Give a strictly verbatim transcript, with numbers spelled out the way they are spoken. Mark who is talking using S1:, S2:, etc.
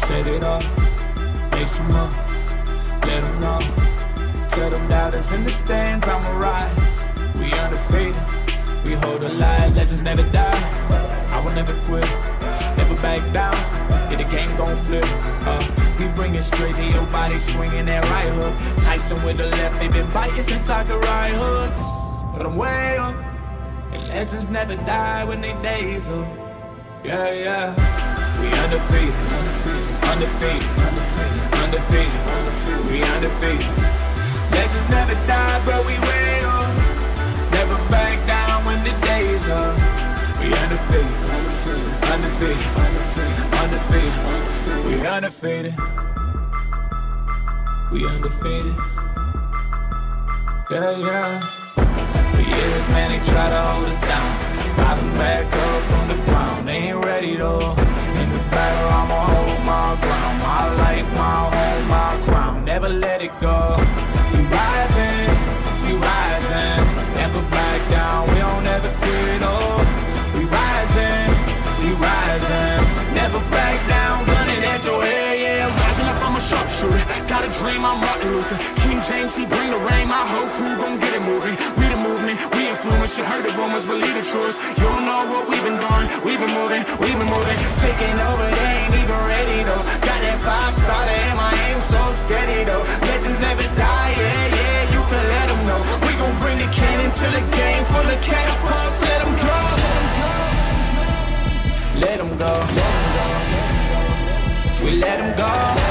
S1: Set it up, lace them up, let them know. Tell them doubters in the stands, I'ma rise. We undefeated, we hold a lie, legends never die. I will never quit, never back down. Yeah, the game gon' flip. Uh, we bring it straight to your body, swinging that right hook. Tyson with the left, they been biting since I could ride hooks. But I'm way up, and legends never die when they days up. Yeah, yeah. We undefeated, undefeated, undefeated, undefeated. We undefeated. Legends never die, bro. We way up. Never back down when the days up. We undefeated, undefeated, undefeated, undefeated. We undefeated. We undefeated. Yeah, yeah. For years, man, they try to hold us down. Rising back up from the ground, they ain't ready though. In the battle, I'ma hold my ground. My life, my home, my crown. Never let it go. We rising, we rising. Never back down, we don't ever quit, oh. We rising, we rising. Never back down, gunning at your head, yeah.
S2: Rising up, I'm a sharpshooter. Got a dream, I'm Martin Luther. King James, he bring the rain. My whole crew gon' get it moving. We the movement, we influence. You heard the rumors, believe the truth. You don't know what we've been doing. We've been moving, we've been moving. Taking over, they ain't even ready though. Got that five starter and my aim so steady though. Legends never die, yeah, yeah. You can let them know. We gon' bring the cannon to the game full of catapults. Let them go.
S1: Let them go. We let them go.